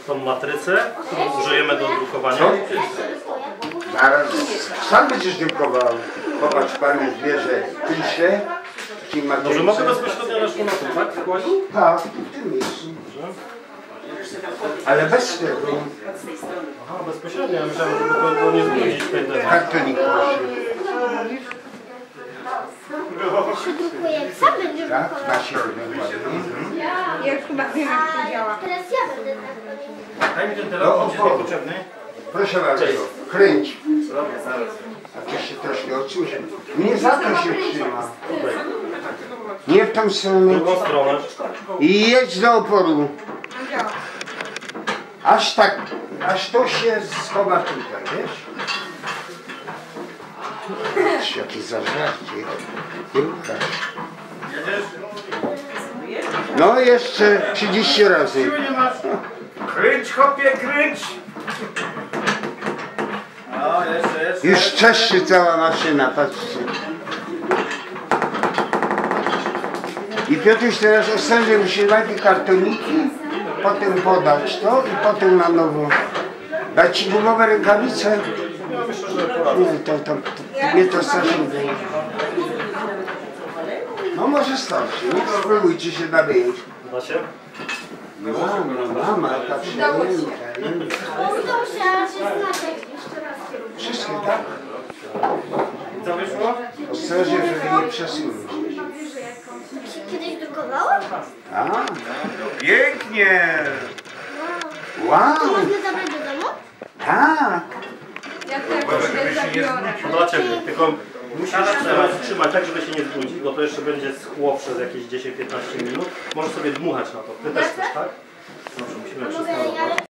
tą matrycę, którą użyjemy do drukowania. Zaraz. Sam będziesz drukował. Popatrz, pan już bierze kliszę. Może mogę bezpośrednio na szponatu, tak? Tak, w tym miejscu. Ale bez tego. Aha, bezpośrednio. Ja myślałem, żeby to nie zbrudzić w tej desce. Kartonik proszę. Drukuje, sam będziesz Tak, drukował. na środek ładnie. Ja już chyba wiem, jak to działa. Teraz ja będę tak. Daj mi ten telefon, gdzie jest niepotrzebny. Proszę bardzo, kręć. A to się troszkę odsunie. Nie za to się trzyma. Nie w tą stronę. Drugą stronę. I jedź do oporu. Aż tak, aż to się schowa tutaj, wiesz? Patrz, jakie zażarcie. Ruchasz. No jeszcze 30 razy. Kręć, chopie, kręć! No, jeszcze. Już czeszczy cała maszyna, patrzcie. I Piotruś teraz osądzi, musi najpierw kartoniki, potem podać to i potem na nowo. Dać ci gumowe rękawice? Nie, to mnie to strasznie daje. No może starczy, nie? Spróbujcie się nabić. Da się? Mama, jaka przejęta. Udało się, ale się znaczek jeszcze raz kierunek. Wszystkie tak? Co wyszło? Ostrożnie, żeby nie przesunąć. Kiedyś drukowałam? A, Pięknie! wow, To można zabrać do domu? tak. Ja też zabiorę. Dla Ciebie, tylko musisz teraz trzymać tak, żeby się nie zbrudzić, bo to jeszcze będzie schło przez jakieś 10-15 minut. Możesz sobie dmuchać na to. Ty też chcesz, tak? Dobrze, musimy wszystko